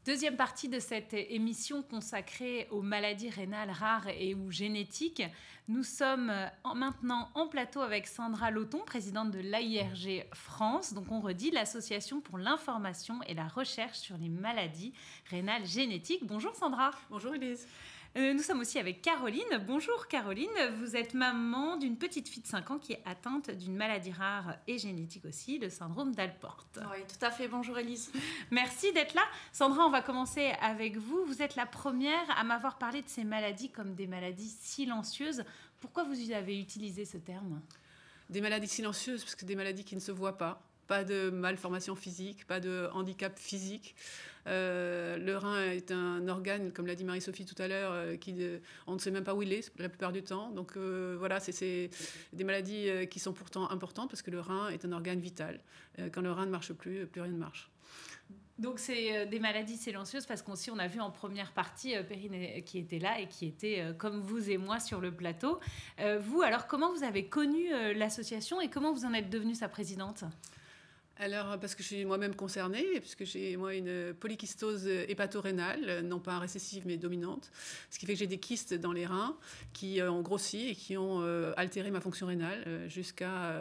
Deuxième partie de cette émission consacrée aux maladies rénales rares et ou génétiques. Nous sommes maintenant en plateau avec Sandra Loton, présidente de l'AIRG France. Donc on redit l'association pour l'information et la recherche sur les maladies rénales génétiques. Bonjour Sandra. Bonjour Elise. Nous sommes aussi avec Caroline. Bonjour Caroline, vous êtes maman d'une petite fille de 5 ans qui est atteinte d'une maladie rare et génétique aussi, le syndrome d'Alport. Oui, tout à fait. Bonjour Elise. Merci d'être là. Sandra, on va commencer avec vous. Vous êtes la première à m'avoir parlé de ces maladies comme des maladies silencieuses. Pourquoi vous avez utilisé ce terme ? Des maladies silencieuses, parce que des maladies qui ne se voient pas. Pas de malformation physique, pas de handicap physique. Le rein est un organe, comme l'a dit Marie-Sophie tout à l'heure, on ne sait même pas où il est la plupart du temps. Donc voilà, c'est des maladies qui sont pourtant importantes parce que le rein est un organe vital. Quand le rein ne marche plus, plus rien ne marche. Donc c'est des maladies silencieuses parce qu'aussi on a vu en première partie Perrine qui était là et qui était comme vous et moi sur le plateau. Vous, alors comment vous avez connu l'association et comment vous en êtes devenue sa présidente ? Alors, parce que je suis moi-même concernée, puisque j'ai moi une polykystose hépatorénale, non pas récessive mais dominante, ce qui fait que j'ai des kystes dans les reins qui ont grossi et qui ont altéré ma fonction rénale jusqu'à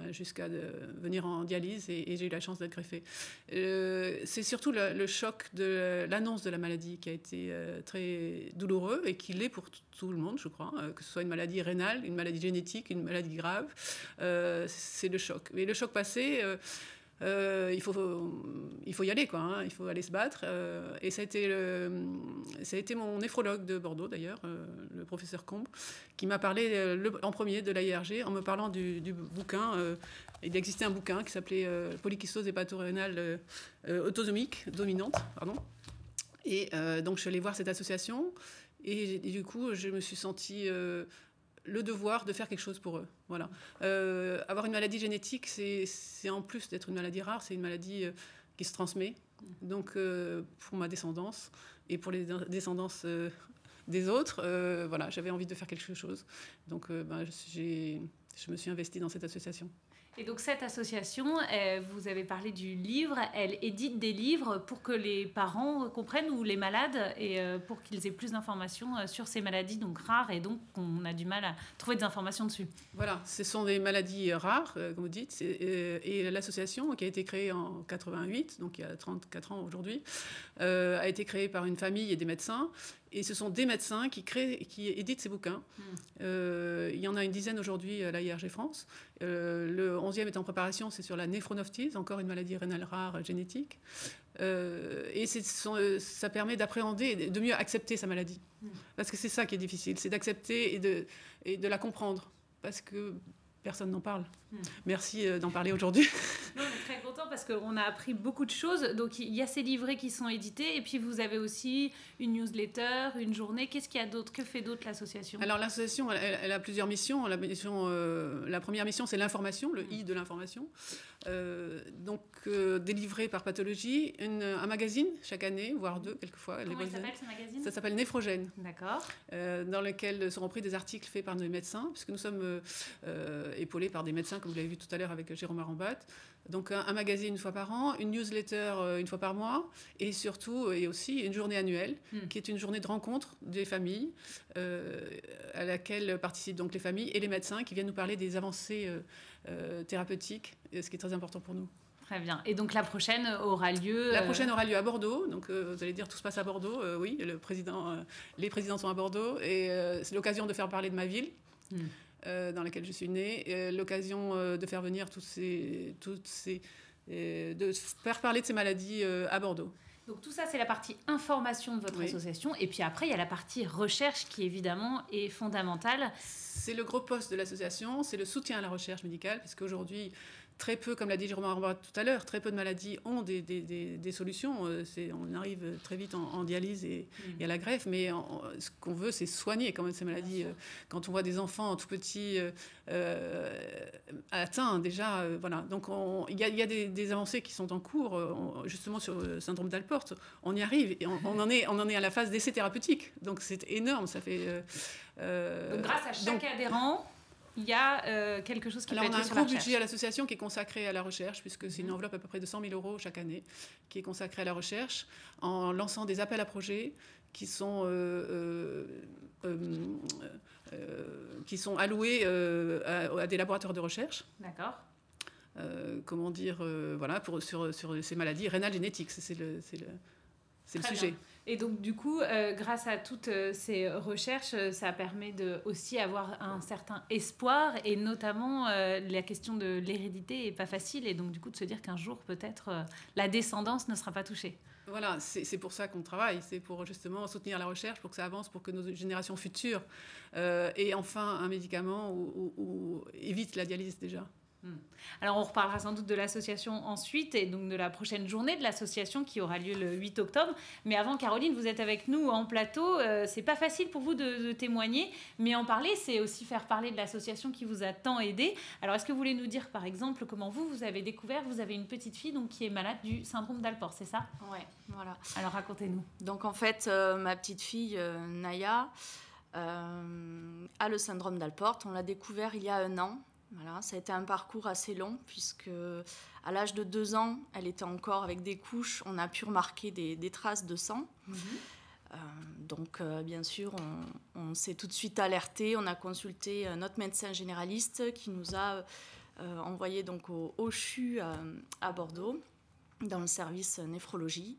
venir en dialyse et j'ai eu la chance d'être greffée. C'est surtout le choc de l'annonce de la maladie qui a été très douloureux et qui l'est pour tout le monde, je crois, que ce soit une maladie rénale, une maladie génétique, une maladie grave, c'est le choc. Mais le choc passé... il faut y aller, quoi, hein. Il faut aller se battre. Et ça a été mon néphrologue de Bordeaux, d'ailleurs, le professeur Combe, qui m'a parlé en premier de l'AIRG en me parlant du bouquin. Il existait un bouquin qui s'appelait Polykystose hépatorénale autosomique dominante. Pardon. Et donc, je suis allée voir cette association. Et du coup, je me suis sentie... le devoir de faire quelque chose pour eux. Voilà. Avoir une maladie génétique, c'est en plus d'être une maladie rare, c'est une maladie qui se transmet. Donc, pour ma descendance et pour les descendances des autres, voilà, j'avais envie de faire quelque chose. Donc, je me suis investie dans cette association. Et donc cette association, vous avez parlé du livre, elle édite des livres pour que les parents comprennent ou les malades et pour qu'ils aient plus d'informations sur ces maladies donc rares et donc on a du mal à trouver des informations dessus. Voilà, ce sont des maladies rares, comme vous dites, et l'association qui a été créée en 88, donc il y a 34 ans aujourd'hui, a été créée par une famille et des médecins. Et ce sont des médecins qui éditent ces bouquins. Il y en a une dizaine aujourd'hui à l'AIRG France. Le 11e est en préparation, c'est sur la néphronophthise, encore une maladie rénale rare génétique. Et ça permet d'appréhender, de mieux accepter sa maladie. Parce que c'est ça qui est difficile, c'est d'accepter et de la comprendre. Parce que personne n'en parle. Merci d'en parler aujourd'hui. Non, on est très content parce qu'on a appris beaucoup de choses. Donc, il y a ces livrets qui sont édités et puis vous avez aussi une newsletter, une journée. Qu'est-ce qu'il y a d'autre ? Que fait d'autre l'association ? Alors, l'association, elle a plusieurs missions. La première mission, c'est l'information, le I de l'information. Délivré par pathologie, un magazine chaque année, voire deux, quelquefois. Comment il s'appelle ce magazine ? Ça s'appelle Néphrogène. D'accord. Dans lequel seront pris des articles faits par nos médecins, puisque nous sommes épaulés par des médecins, comme vous l'avez vu tout à l'heure avec Jérôme Arambat. Donc un magazine une fois par an, une newsletter une fois par mois, et surtout, et aussi une journée annuelle, qui est une journée de rencontre des familles, à laquelle participent donc les familles et les médecins qui viennent nous parler des avancées thérapeutiques, ce qui est très important pour nous. Très bien. Et donc la prochaine aura lieu... La prochaine aura lieu à Bordeaux. Donc vous allez dire tout se passe à Bordeaux. Oui, les présidents sont à Bordeaux. Et c'est l'occasion de faire parler de ma ville. Dans laquelle je suis née, l'occasion de faire venir de faire parler de ces maladies à Bordeaux. Donc tout ça, c'est la partie information de votre association. Et puis après, il y a la partie recherche qui, évidemment, est fondamentale. C'est le gros poste de l'association, c'est le soutien à la recherche médicale, parce qu'aujourd'hui, très peu, comme l'a dit Jérôme Arambat tout à l'heure, très peu de maladies ont des solutions. On arrive très vite en dialyse et à la greffe, mais ce qu'on veut, c'est soigner quand même ces maladies. Quand on voit des enfants tout petits atteints, déjà, voilà. Donc il y a des avancées qui sont en cours, justement sur le syndrome d'Alport. On y arrive, et on en est à la phase d'essai thérapeutique. Donc c'est énorme, ça fait... donc grâce à chaque adhérent... il y a quelque chose qui Alors, peut on a être un sur la gros recherche. budget à l'association qui est consacré à la recherche, puisque c'est une enveloppe à peu près de 100 000 € chaque année qui est consacrée à la recherche, en lançant des appels à projets qui sont alloués à des laboratoires de recherche. D'accord. Comment dire, voilà, sur ces maladies rénales génétiques. C'est le sujet. Bien. Et donc, du coup, grâce à toutes ces recherches, ça permet aussi avoir un certain espoir, et notamment la question de l'hérédité n'est pas facile, et donc, du coup, de se dire qu'un jour, peut-être, la descendance ne sera pas touchée. Voilà, c'est pour ça qu'on travaille, c'est pour justement soutenir la recherche, pour que ça avance, pour que nos générations futures aient enfin un médicament ou évitent la dialyse déjà. Alors, on reparlera sans doute de l'association ensuite, et donc de la prochaine journée de l'association qui aura lieu le 8 octobre. Mais avant, Caroline, vous êtes avec nous en plateau. C'est pas facile pour vous de témoigner, mais en parler, c'est aussi faire parler de l'association qui vous a tant aidé. Alors, est-ce que vous voulez nous dire, par exemple, comment vous avez découvert, vous avez une petite fille donc, qui est malade du syndrome d'Alport, c'est ça? Ouais, voilà. Alors, racontez-nous. Donc, en fait, ma petite fille, Naya, a le syndrome d'Alport. On l'a découvert il y a 1 an. Voilà, ça a été un parcours assez long puisque à l'âge de 2 ans, elle était encore avec des couches. On a pu remarquer des traces de sang. Donc, bien sûr, on s'est tout de suite alerté. On a consulté notre médecin généraliste qui nous a envoyé donc au CHU à Bordeaux dans le service néphrologie.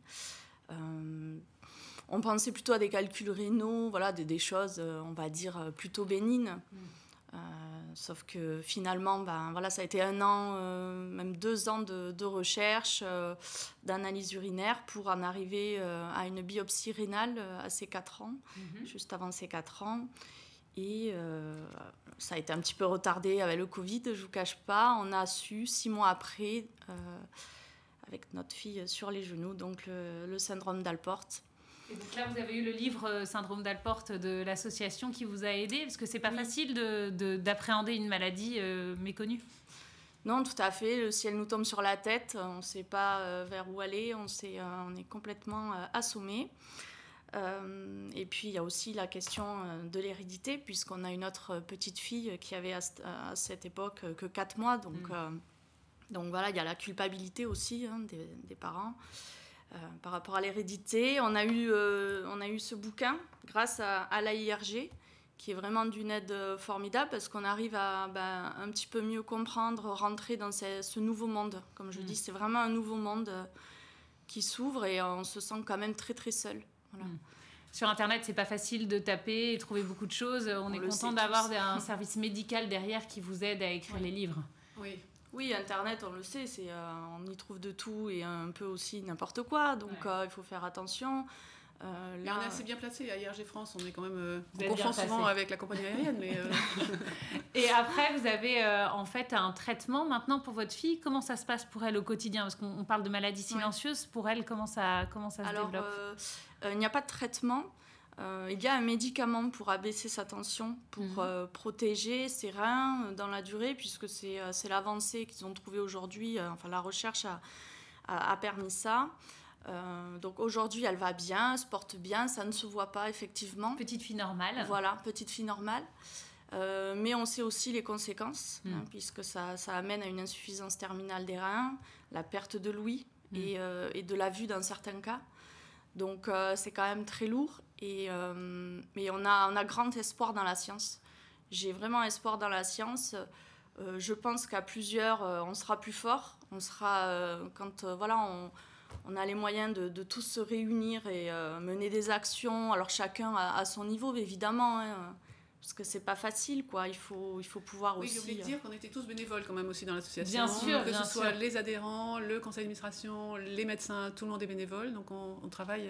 On pensait plutôt à des calculs rénaux, voilà, des choses, on va dire, plutôt bénignes. Sauf que finalement, voilà, ça a été 1 an, même 2 ans de recherche, d'analyse urinaire pour en arriver à une biopsie rénale à ses 4 ans, juste avant ses 4 ans. Et ça a été un petit peu retardé avec le Covid, je ne vous cache pas. On a su 6 mois après, avec notre fille sur les genoux, donc le syndrome d'Alport. Et donc là, vous avez eu le livre Syndrome d'Alport de l'association qui vous a aidé, parce que c'est pas facile d'appréhender une maladie méconnue. Non, tout à fait. Le ciel nous tombe sur la tête. On ne sait pas vers où aller. On est complètement assommé. Et puis, il y a aussi la question de l'hérédité, puisqu'on a une autre petite fille qui avait à cette époque que 4 mois. Donc voilà, il y a la culpabilité aussi des parents. Par rapport à l'hérédité, on a eu ce bouquin grâce à l'AIRG, qui est vraiment d'une aide formidable parce qu'on arrive à un petit peu mieux comprendre, rentrer dans ce nouveau monde. Comme je dis, c'est vraiment un nouveau monde qui s'ouvre et on se sent quand même très très seul. Voilà. Sur Internet, c'est pas facile de taper et trouver beaucoup de choses. On est content d'avoir un service médical derrière qui vous aide à écrire les livres. Oui, Internet, on le sait, on y trouve de tout et un peu aussi n'importe quoi, donc il faut faire attention. Mais on est assez bien placé à IRG France, on est quand même on confond souvent avec la compagnie aérienne. Mais Et après, vous avez en fait un traitement maintenant pour votre fille. Comment ça se passe pour elle au quotidien? Parce qu'on parle de maladies silencieuses. Pour elle, comment ça se développe? Il n'y a pas de traitement. Il y a un médicament pour abaisser sa tension, pour protéger ses reins dans la durée, puisque c'est l'avancée qu'ils ont trouvée aujourd'hui. Enfin, la recherche a permis ça. Donc aujourd'hui, elle va bien, elle se porte bien, ça ne se voit pas effectivement. Petite fille normale. Voilà, petite fille normale. Mais on sait aussi les conséquences, puisque ça amène à une insuffisance terminale des reins, la perte de l'ouïe et de la vue dans certains cas. Donc c'est quand même très lourd. Mais on a grand espoir dans la science. J'ai vraiment espoir dans la science. Je pense qu'à plusieurs, on sera plus fort. On sera, quand on a les moyens de tous se réunir et mener des actions. Alors chacun à son niveau, évidemment, parce que c'est pas facile, quoi. Il faut pouvoir aussi... Oui, j'ai oublié de dire qu'on était tous bénévoles quand même aussi dans l'association. Bien sûr, que ce soit les adhérents, le conseil d'administration, les médecins, tout le monde est bénévole. Donc on travaille...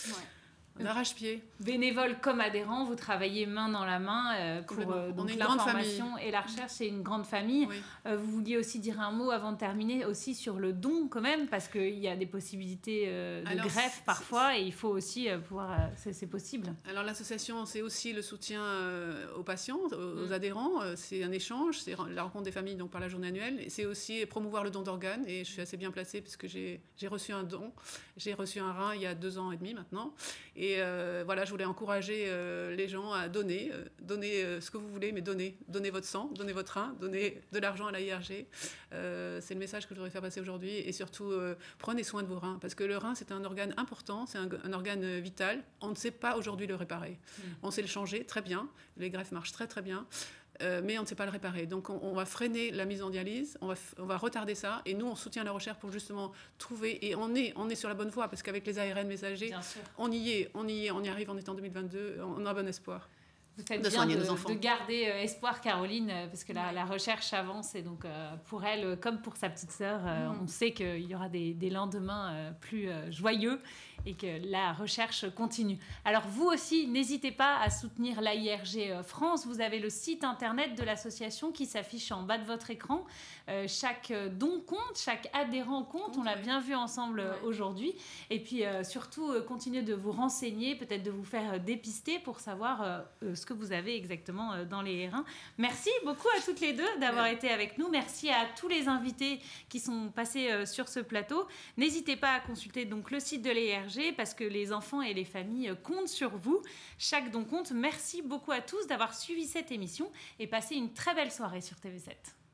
On arrache-pied. Bénévole comme adhérent, vous travaillez main dans la main pour donc l'information et la recherche, c'est une grande famille. Oui. Vous vouliez aussi dire un mot avant de terminer aussi sur le don quand même, parce qu'il y a des possibilités de greffe parfois et il faut aussi pouvoir... c'est possible. Alors l'association, c'est aussi le soutien aux patients, aux adhérents. C'est un échange, c'est la rencontre des familles donc par la journée annuelle. Et c'est aussi promouvoir le don d'organes. Et je suis assez bien placée puisque j'ai reçu un don. J'ai reçu un rein il y a 2 ans et demi maintenant. Et voilà, je voulais encourager les gens à donner ce que vous voulez, mais donnez votre sang, donnez votre rein, donnez de l'argent à la IRG. C'est le message que je voudrais faire passer aujourd'hui. Et surtout, prenez soin de vos reins, parce que le rein, c'est un organe important, c'est un organe vital. On ne sait pas aujourd'hui le réparer. On sait le changer, très bien. Les greffes marchent très très bien. Mais on ne sait pas le réparer. Donc on va freiner la mise en dialyse, on va retarder ça, et nous on soutient la recherche pour justement trouver, et on est sur la bonne voie, parce qu'avec les ARN messagers, on y arrive, on est en 2022, on a bon espoir. Vous faites bien de garder espoir, Caroline, parce que la recherche avance, et donc pour elle, comme pour sa petite sœur, on sait qu'il y aura des lendemains plus joyeux, et que la recherche continue. Alors vous aussi, n'hésitez pas à soutenir l'AIRG France. Vous avez le site internet de l'association qui s'affiche en bas de votre écran. Chaque don compte, chaque adhérent compte, on l'a bien vu ensemble aujourd'hui. Et puis surtout, continuez de vous renseigner, peut-être de vous faire dépister pour savoir ce que vous avez exactement dans les reins. Merci beaucoup à toutes les deux d'avoir été avec nous. Merci à tous les invités qui sont passés sur ce plateau. N'hésitez pas à consulter donc le site de l'AIRG, parce que les enfants et les familles comptent sur vous. Chaque don compte. Merci beaucoup à tous d'avoir suivi cette émission et passé une très belle soirée sur TV7.